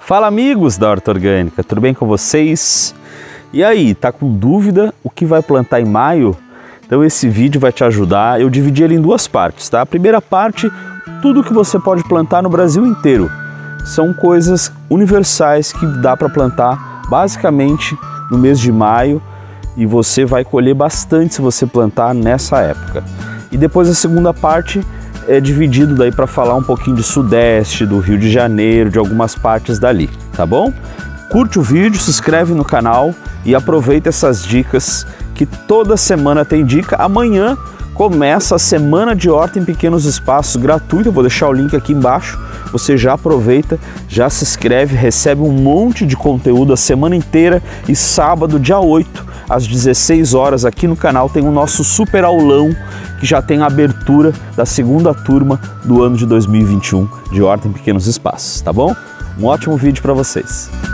Fala amigos da Horta Orgânica, tudo bem com vocês? E aí, tá com dúvida o que vai plantar em maio? Então esse vídeo vai te ajudar. Eu dividi ele em duas partes, tá? A primeira parte, tudo que você pode plantar no Brasil inteiro. São coisas universais que dá para plantar basicamente no mês de maio e você vai colher bastante se você plantar nessa época. E depois a segunda parte é dividido daí para falar um pouquinho de Sudeste, do Rio de Janeiro, de algumas partes dali, tá bom? Curte o vídeo, se inscreve no canal e aproveita essas dicas que toda semana tem dica. Amanhã começa a Semana de Horta em Pequenos Espaços gratuita, eu vou deixar o link aqui embaixo. Você já aproveita, já se inscreve, recebe um monte de conteúdo a semana inteira e sábado, dia 8, às 16 horas, aqui no canal tem o nosso super aulão que já tem a abertura da segunda turma do ano de 2021 de Horta em Pequenos Espaços, tá bom? Um ótimo vídeo para vocês!